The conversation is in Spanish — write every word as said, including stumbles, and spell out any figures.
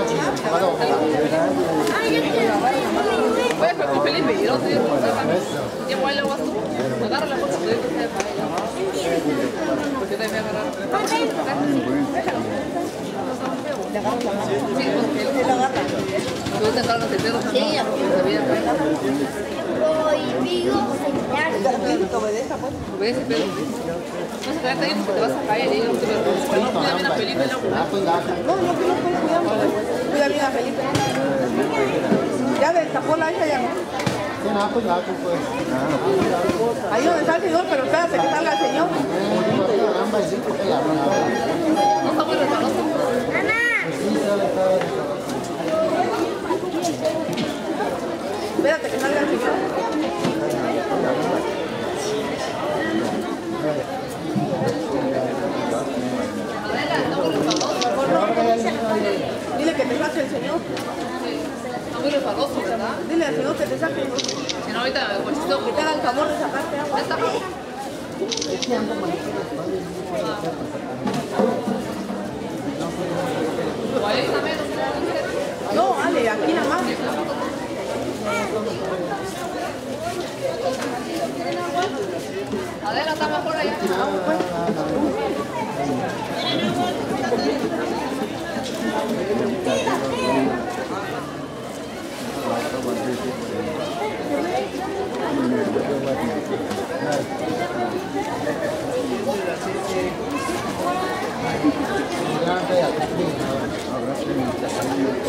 Voy con Felipe y no te digo, ya voy a la guasa. Agarra la bolsa, te digo que sea para ella. Porque te voy a agarrar. ¿Le agarras la mano? Sí, porque él la agarra. ¿Tú te agarras los dedos? Sí, prohibido señalar. Obedece, pues. Obedece, pero. No se trata ahí porque te vas a caer. Y no te preocupes. No cuida bien a Felipe. No, no, que no estoy cuidando. Cuida bien a Felipe. Ya destapó la hija ya, ¿no? Ahí donde está el señor, pero espérate que salga el señor. No está muy resbaloso. Espérate que salga el señor. Dile que te saque el señor. Está muy resbaloso, ¿verdad? Dile al señor que te saque. Si no, ahorita guachito, que te haga el favor de sacarte agua. ¿Ya está? No, Ale, aquí nada más. Adela, está mejor allá. Vamos, pues. Gracias.